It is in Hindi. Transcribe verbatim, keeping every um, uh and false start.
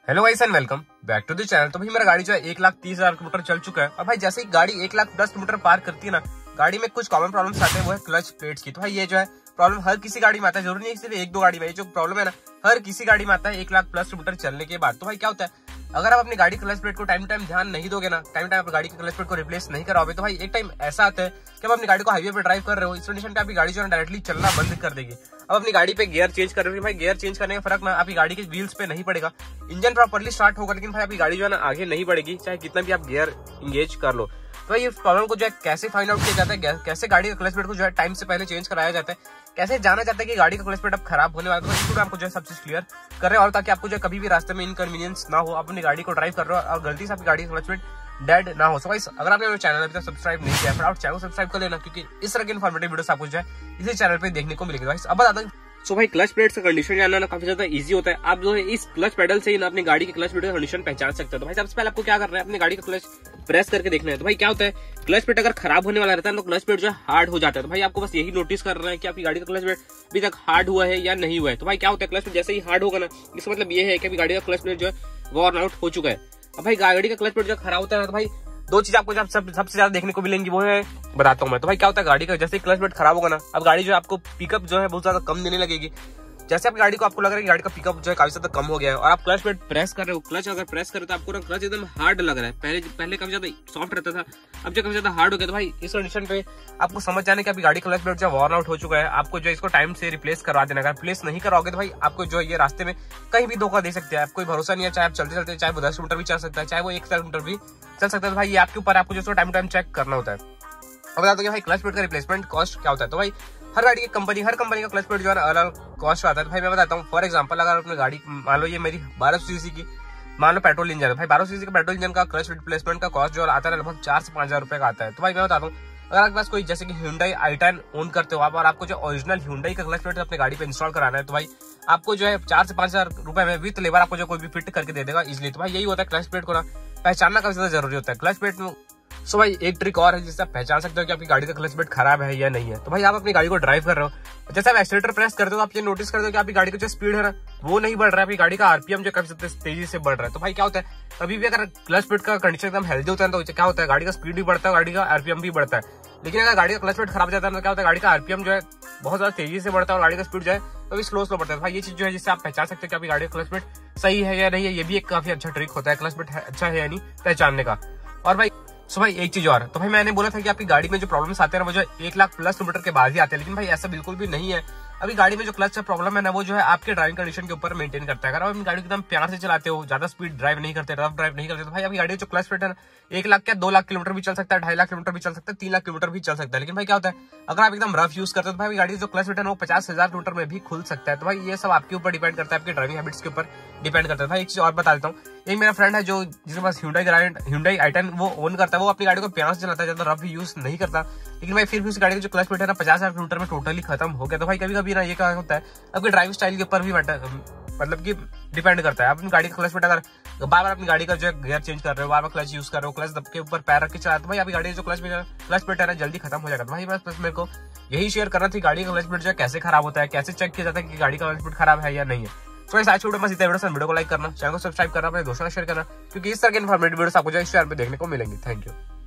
Hello guys and welcome back to the channel. तो भाई मेरा गाड़ी जो है एक लाख तीस हजार किलोमीटर चल चुका है और भाई जैसे ही गाड़ी एक लाख दस किलोमीटर पार करती है ना, गाड़ी में कुछ कॉमन प्रॉब्लम्स आते हैं, वो है क्लच प्लेट्स की। तो भाई ये जो है प्रॉब्लम हर किसी गाड़ी में आता है, जरूरी नहीं सिर्फ एक दो गाड़ी में। जो प्रॉब्लम है ना हर किसी गाड़ी में आता है एक लाख प्लस किलोमीटर चलने के बाद। तो भाई क्या होता है, अगर आप अपनी गाड़ी क्लच प्लेट को टाइम टाइम ध्यान नहीं दोगे ना, टाइम टाइम गाड़ी की क्लच प्लेट को रिप्लेस नहीं कराओगे, तो भाई एक टाइम ऐसा आता है कि आप अपनी गाड़ी को हाईवे पे ड्राइव कर रहे हो, इस कंडीशन पे आपकी गाड़ी जो है डायरेक्टली चलना बंद कर देगी। अब अपनी गाड़ी पे गियर चेंज कर रहे हो, भाई गियर चेंज करने का फर्क ना आपकी गाड़ी के व्हील्स पे नहीं पड़ेगा, इंजन प्रॉपर्ली स्टार्ट होगा, लेकिन भाई आपकी गाड़ी जो है ना आगे नहीं बढ़ेगी, चाहे कितना भी आप गियर इंगेज कर लो। तो भाई इस प्रॉब्लम को जो है कैसे फाइंड आउट किया जाता है, कैसे गाड़ी का क्लच प्लेट को जो है टाइम से पहले चेंज कराया जाता है, कैसे जाना जाता है कि गाड़ी का क्लच प्लेट अब खराब होने वाला है, तो आपको जो है सब चीज क्लियर कर रहे हैं, और ताकि आपको जो कभी भी रास्ते में इनकन्वीनियंस ना हो, आप अपनी गाड़ी को ड्राइव कर रहे हो और गलती से आपकी गाड़ी का क्लच प्लेट डेड ना हो। सो गाइस अगर आपने मेरे चैनल अभी तक सब्सक्राइब नहीं किया है, फटाफट चैनल सब्सक्राइब कर लेना, क्योंकि इस तरह की इन्फॉर्मेटिव वीडियोस आपको जो है इसी चैनल पे देखने को मिलेगी। गाइस अब बता दूं, सो भाई क्लच प्लेट का कंडीशन जानना ना काफी ज्यादा इजी होता है। आप जो है इस क्लच पेडल से ही ना अपनी गाड़ी के क्लच प्लेट का कंडीशन पहचान सकते हो। तो भाई सबसे पहले आपको क्या करना है, अपनी गाड़ी का क्लच प्रेस करके देखना है। तो भाई क्या होता है, क्लच प्लेट अगर खराब होने वाला रहता है तो क्लच प्लेट जो है हार्ड हो जाता है। तो भाई आपको बस यही नोटिस करना है कि आपकी गाड़ी का क्लच प्लेट अभी तक हार्ड हुआ है या नहीं हुआ है। तो भाई क्या होता है, क्लच प्लेट जैसे ही हार्ड होगा ना, इसका मतलब ये है कि गाड़ी का क्लच प्लेट जो है वॉर्न आउट हो चुका है। अब भाई गाड़ी का क्लच प्लेट जो खराब होता है तो भाई दो चीज आपको जब सब सबसे ज्यादा देखने को मिलेंगी, वो है बताता हूँ मैं। तो भाई क्या होता है, गाड़ी का जैसे ही क्लच प्लेट खराब होगा ना, अब गाड़ी जो है आपको पिकअप जो है बहुत ज्यादा कम देने लगेगी। जैसे आपकी गाड़ी को आपको लग रहा है कि गाड़ी का पिकअप जो है काफी ज्यादा कम हो गया है और आप क्लच प्लेट प्रेस कर रहे हो, क्लच अगर प्रेस कर रहे हो तो आपको ना क्लच एकदम हार्ड लग रहा है। पहले पहले काफी ज्यादा सॉफ्ट रहता था, अब जो काफी ज्यादा हार्ड हो गया। तो भाई इस कंडीशन पे आपको समझ जाने की आपकी गाड़ी क्लच प्लेट जो वॉर्न आउट हो चुका है, आपको जो इसको टाइम से रिप्लेस करवा देना। अगर रिप्लेस नहीं कराओगे तो भाई आपको जो ये रास्ते में कहीं भी धोखा दे सकते हैं, आप कोई भरोसा नहीं है। चाहे आप चलते चलते चाहे वो दस किलोमीटर भी चल सकता है, चाहे वो एक किलोमीटर भी चल सकता है। तो भाई ये आपके ऊपर, आपको जो टाइम टाइम चेक करना होता है। अब बता दो कि भाई क्लच प्लेट का रिप्लेसमेंट कॉस्ट क्या होता है। तो भाई हर गाड़ी की कंपनी हर कंपनी का क्लच प्लेट जो है अलग अलग कॉस्ट आता है। तो भाई मैं बताता हूँ, फॉर एग्जांपल अगर अपनी गाड़ी मान लो ये मेरी बारह सौ सीसी की मान लो पेट्रोल इंजन है, भाई बारह सौ सीसी का पेट्रोल इंजन का क्लच रिप्लेसमेंट का कॉस्ट जो आता है लगभग चार से पांच हजार रुपए का आता है। तो भाई मैं बताता हूँ, अगर आपके पास कोई जैसे कि Hyundai आई टेन ओन करते हो आप और आपको जो ओरिजिनल Hyundai का क्लच प्लेट अपनी गाड़ी पे इंस्टॉल कराना है, तो भाई आपको जो है चार से पांच हजार रुपए में विद लेबर आपको जो कोई भी फिट करके दे देगा इजिली। तो भाई यही होता है, क्लच प्लेट को ना पहचानना काफी ज्यादा जरूरी होता है क्लच प्लेट में। सो भाई एक ट्रिक और है जिससे आप पहचान सकते हो कि आपकी गाड़ी का क्लच प्लेट खराब है या नहीं है। तो भाई आप अपनी गाड़ी को ड्राइव कर रहे हो, जैसे आप एक्सीलेटर प्रेस करते हो तो आप ये नोटिस करते हो कि आपकी गाड़ी का जो स्पीड है ना वो नहीं बढ़ रहा है, आपकी गाड़ी का आरपीएम जो काफी तेजी से बढ़ रहा है। तो भाई क्या होता है, कभी भी अगर क्लच प्लेट का कंडीशन एकदम हेल्दी होता है तो क्या होता है, गाड़ी का स्पीड भी बढ़ता है, गाड़ी का आरपीएम भी बढ़ता है। लेकिन अगर गाड़ी का क्लच प्लेट खराब हो जाता है तो क्या होता है, गाड़ी का आरपीएम जो है बहुत ज्यादा तेजी से बढ़ता है और गाड़ी का स्पीड जो है तो स्लो स्लो बढ़ता है। भाई ये चीज जो है जिससे आप पहचान सकते हैं कि आपकी गाड़ी का क्लच प्लेट सही है या नहीं है, ये भी एक काफी अच्छा ट्रिक होता है क्लच प्लेट अच्छा है या नहीं पहचानने का। और भाई सो भाई एक चीज और, तो भाई मैंने बोला था कि आपकी गाड़ी में जो प्रॉब्लम्स आते हैं ना वो जो एक लाख प्लस किलोमीटर के बाद ही आते हैं, लेकिन भाई ऐसा बिल्कुल भी नहीं है। अभी गाड़ी में जो क्लच का प्रॉब्लम है ना वो जो है आपके ड्राइविंग कंडीशन के ऊपर मेंटेन करता है। अगर आप अपनी गाड़ी को एकदम प्यार से चलाते हो, ज्यादा स्पीड ड्राइव नहीं करते, रफ ड्राइव नहीं करते, तो भाई आपकी गाड़ी का जो क्लच प्लेट है ना एक लाख क्या दो लाख किलोमीटर भी चल सकता है, ढाई लाख किलोमीटर भी चल सकता है, तीन लाख किलोमीटर भी चल सकता है। लेकिन भाई क्या होता है, अगर आप एकदम रफ यूज करते हो तो भाई गाड़ी जो क्लच प्लेट है वो पचास हजार किलोमीटर में भी खुल सकता है। तो भाई ये सब आपके ऊपर डिपेंड करता है, आपके ड्राइविंग हैबिट्स के ऊपर डिपेंड करता है। भाई एक चीज और बता देता हूँ, एक मेरा फ्रेंड है जो जिसके पास Hyundai Hyundai आई टेन वो ओन करता है, वो अपनी गाड़ी को प्यार से चलाता है, ज्यादा रफ यूज नहीं करता, लेकिन भाई फिर भी उस गाड़ी का जो क्लच प्लेट है ना पचास हजार किलोमीटर में टोटली खत्म हो गया। तो भाई कभी कभी ना ये क्या होता है, आपकी ड्राइविंग स्टाइल के ऊपर भी मतलब कि डिपेंड करता है। आप अपनी गाड़ी का क्लच प्लेट अगर बार बार अपनी गाड़ी का जो गियर चेंज कर रहे हो, बार बार क्लच यूज कर रहे हो, क्लच दब के ऊपर पैर रख के चला, तो भाई आपकी गाड़ी जो क्लच क्लच प्लेट है ना जल्दी खत्म हो जाएगा। तो भाई बस मेरे को यही शेयर करना थी, गाड़ी का क्लच प्लेट जो है कैसे खराब होता है, कैसे चेक किया जाता है कि गाड़ी का क्लच प्लेट खराब है या नहीं है। तो आज वीडियो बस इतना, वीडियो को लाइक करना, चैनल को सब्सक्राइब करना, अपने दोस्तों को शेयर करना, क्योंकि इस तरह के इन्फॉर्मेटिव वीडियोस आपको जो इस चैनल पे देखने को मिलेंगी। Thank you.